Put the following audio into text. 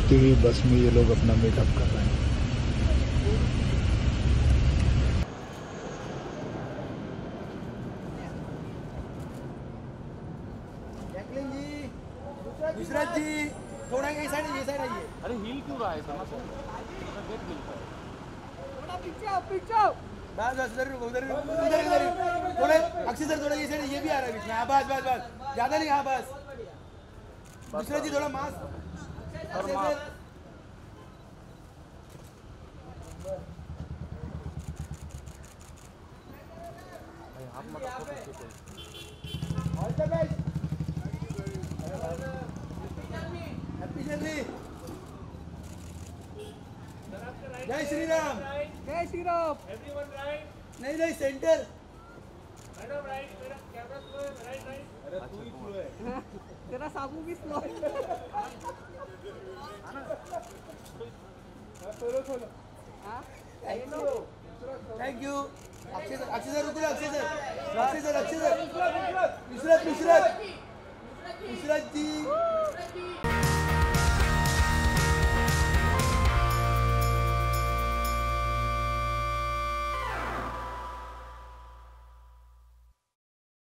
चलती हुई बस में ये लोग अपना मीटअप कर रहे हैं। नुसरत जी थोड़ा ये साइड आइए। अरे हिल क्यों रहा है गेट मिलता है थोड़ा पीछे आओ बस उधर थोड़े अक्षय सर थोड़ा ये साइड ये भी आ रहा है बीच में। हाँ बस ज्यादा नहीं। हाँ बस नुसरत जी थोड़ा mask Akshay sir all the best. Happy journey. जय श्री राम। जय श्री राम। Everyone right? नहीं सेंटर। Madam right. मेरा कैमरा स्लो है. Right. अरे तू ही स्लो है। तेरा साबू भी स्लो है। खोलो। हाँ? Thank you. अक्षय सर रुको अक्षय सर नुसरत जी